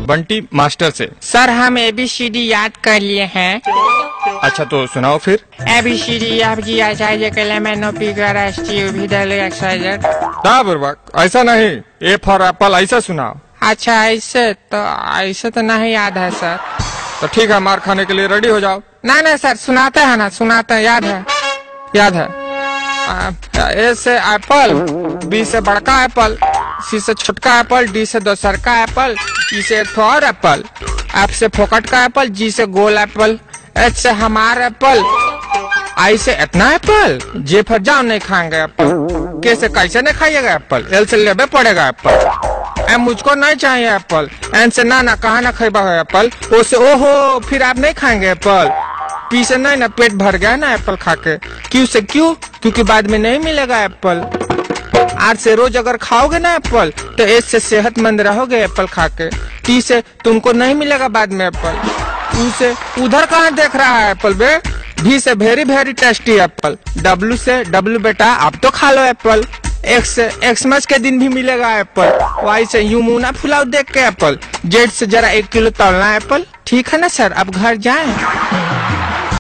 Bunty master से। Sir हम ABCD याद कर लिए हैं। अच्छा तो सुनाओ फिर। ABCD ऐसा नहीं, A फॉर एप्पल ऐसा सुनाओ। अच्छा ऐसे तो नहीं याद है सर। तो ठीक है, मार खाने के लिए रेडी हो जाओ। नहीं सर, सुनाते हैं ना, सुनाते हैं, याद है। A से एप्पल, B से बड़का एप्पल, C से छोटका एप्पल, D से दोसर का एप्पल, E से एक और एप्पल, F से फोकट का एप्पल, G से गोल एप्पल, H से हमारा एप्पल, I से इतना एप्पल, J पर जाओ नहीं खाएंगे एप्पल, K से कैसे नहीं खाइएगा एप्पल, L से लेबे पड़ेगा एप्पल, M मुझको नहीं चाहिए एप्पल, N से ना कहा ना खाइबा है एप्पल, O से ओहो फिर आप नहीं खाएंगे एप्पल, P से नहीं ना पेट भर गया ना एप्पल खा के, Q से क्यों, क्योंकि बाद में नहीं मिलेगा एप्पल, R से रोज अगर खाओगे ना एप्पल तो S से सेहतमंद रहोगे एप्पल खा के, T से तुमको नहीं मिलेगा बाद में एप्पल, U से उधर कहाँ देख रहा है एप्पल बे, V से वेरी टेस्टी एप्पल, W से W बेटा आप तो खा लो एप्पल, X से एक्समस के दिन भी मिलेगा एप्पल, Y से यूं मुंह ना फुलाओ देख के एप्पल, Z से जरा 1 किलो तोलना एप्पल। ठीक है ना सर, अब घर जाएं।